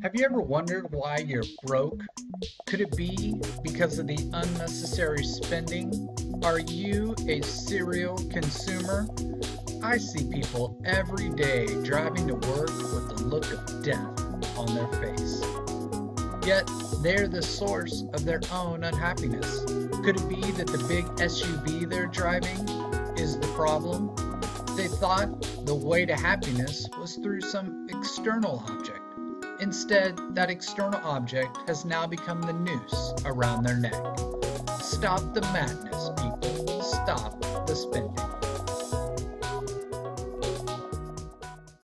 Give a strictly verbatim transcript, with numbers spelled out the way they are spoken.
Have you ever wondered why you're broke? Could it be because of the unnecessary spending? Are you a serial consumer? I see people every day driving to work with the look of death on their face. Yet, they're the source of their own unhappiness. Could it be that the big S U V they're driving is the problem? They thought the way to happiness was through some external object. Instead, that external object has now become the noose around their neck. Stop the madness, people. Stop the spending.